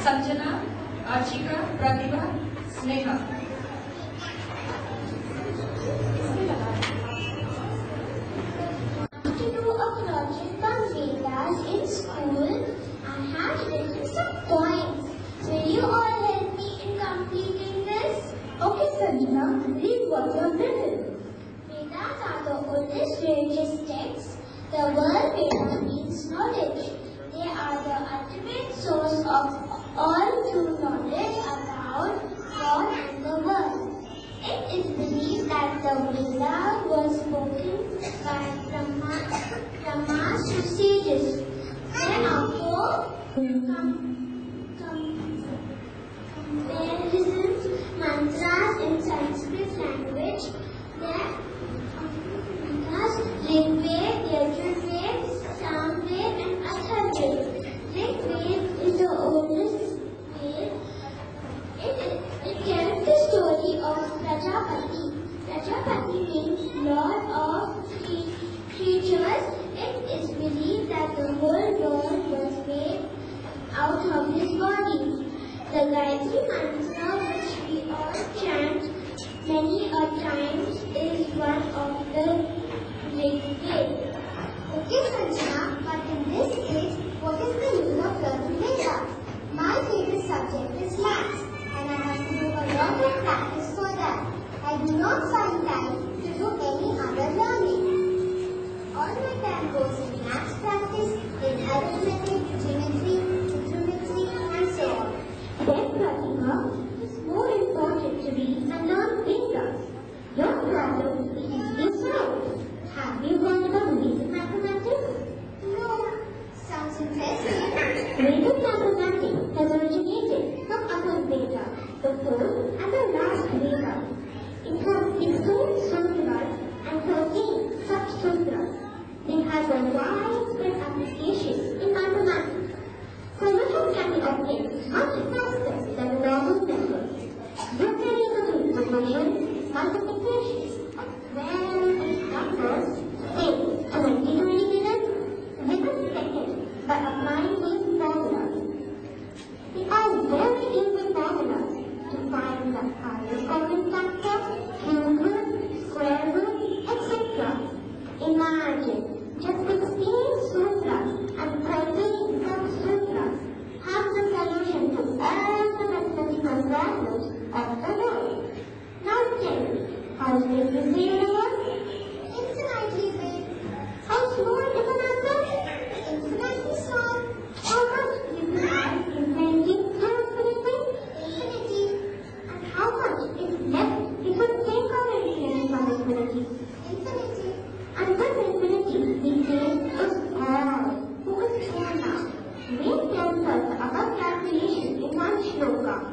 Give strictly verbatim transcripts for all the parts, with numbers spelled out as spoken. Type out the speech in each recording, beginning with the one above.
Sanjana, Archika, Pratibha, Sneha. To do a project on Vedas in school, I had written some points. Will you all help me in completing this? Okay, Sanjana, read what you have written. Vedas are the oldest religious texts. The word Veda means knowledge. They are the ultimate source of all true knowledge about God and the world. It is believed that the Veda was spoken by Brahma, Brahma's two sages. There are four com, com, comparisons, mantras in Sanskrit language. There are Rigveda, Yajurveda, Samveda and Atharvaveda. Rigveda is the oldest Veda. It, it tells the story of Prajapati. Prajapati means Lord of creatures. It is believed that the whole world was made out of his body. The Gayatri Mantra, which we all chant many a times, is one of the Rigveda. Okay, Sanjana, but in this case, what is the use of learning Veda? My favorite subject is maths, and I have to do a lot of practice for that. I do not find time to do any other learning. All my time goes in maths practice, in arithmetic, geometry, trigonometry, and so on. Then, Pratibha, it's more important to read and learn Vedas. Your problem is easily solved. Have you heard about basic mathematics? No, sounds interesting. Vedic mathematics has originated from Atharvaveda, the fourth and the last Veda. It has sixteen sutras and thirteen sub-sutras. They have a widespread application in mathematics. Solutions can be obtained much faster than normal methods. You can able to do division, multiplication, square numbers, say twenty to twenty minutes within a second by applying these formulas. They are very easy formulas to find the highest common factor, cube root, square root, et cetera. Imagine just sixteen sutras and thirteen sub-sutras have the solution to all the mathematical problems of the world. Now tell me, how big is the universe? Infinitely big. How small is the number? Infinitely small. How much is the mass infinity to infinity? Infinity. And how much is left if we take our infinity from infinity? Infinity. And this infinity we say is God, who is here now. Make yourself the above calculation in one shloka.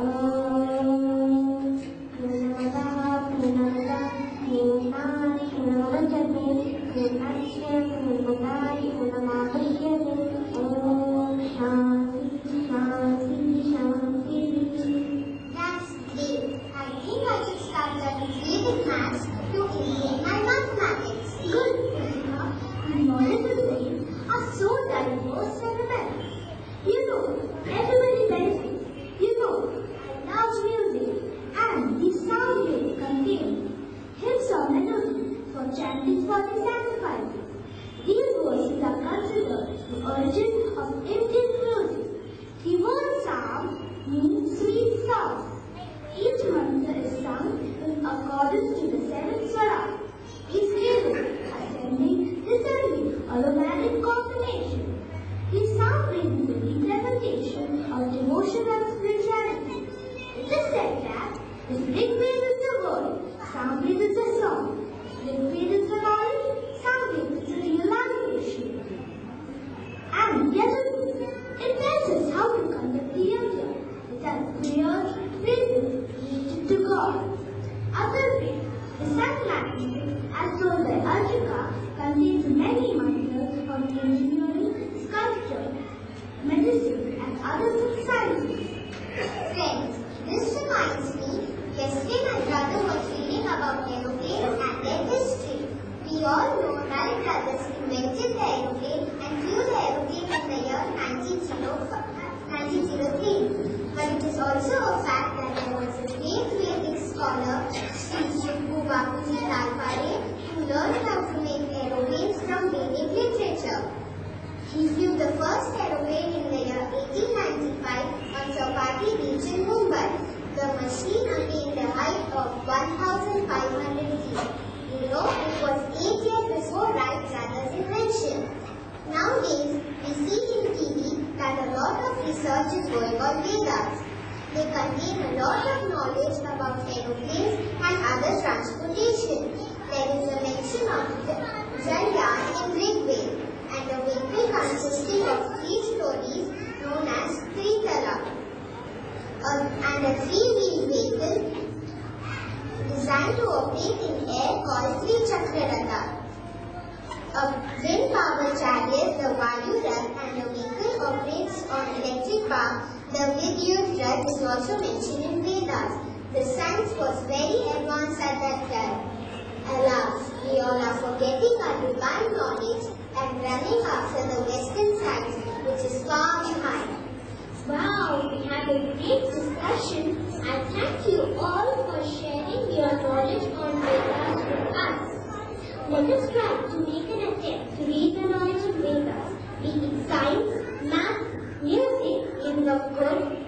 Om Purnamada Purnamada Purnamada Purnamada Purnasya Purnamada Purnamada Om Shanti Shanti Shanti. That's great. I think I should start learning Vedic maths to improve my mathematics. Good, Purnima. And knowledge ways are so diverse and immense. You know, everybody benefits. You know, I love music, and the sound waves contain hymns or melodies for chanting for the sacrifices. These verses are considered the origin of Indian music. The word psalm means sweet sound. Each mantra is sung in accordance to the seven swaras. Is scale, ascending, descending, or romantic combination. These sound raises a representation of devotion and spirituality. It is said that if Rigveda is the word, Samveda is the song. Rigveda is the knowledge, Samveda is the realization. And Yajurveda, it tells us how to conduct the yajna. It has prayers, praises related to God. Atharvaveda, the scientific, as told by Archika, contains many mantras on engineering, sculpture, medicine, and other sciences. Friends, this reminds me, yesterday my brother was reading about aeroplanes and their history. We all know Wright brothers invented the aeroplane and flew the aeroplane in the year nineteen oh three. also a fact that there was a great Vedic scholar, Sri Shivku Bapuji Talpare, who learned how to make aeroplanes from Vedic literature. He flew the first aeroplane in the year eighteen ninety-five on Chowpatty Beach in Mumbai. The machine attained a height of one thousand five hundred feet. You know, it was eight years before Wright brothers' invention. Nowadays, we see in T V that a lot of research is going on Vedas. They contain a lot of knowledge about aeroplanes and other transportation. There is a mention of Jalyan in Rigveda, and the vehicle consisting of three stories known as Tritala, uh, and a three-wheel vehicle designed to operate in air called Sri Chakraratha. A wind-powered chariot, the Vayu Rath, and a vehicle operates on electric power, the Vidyut Rath, is also mentioned in Vedas. The science was very advanced at that time. Alas, we all are forgetting our divine knowledge and running after the Western science, which is far behind. Wow, we had a great discussion, and thank you all for sharing your knowledge on Vedas with us. Let us try to make an attempt to read the knowledge of Vedas, be it science, math, music, even of good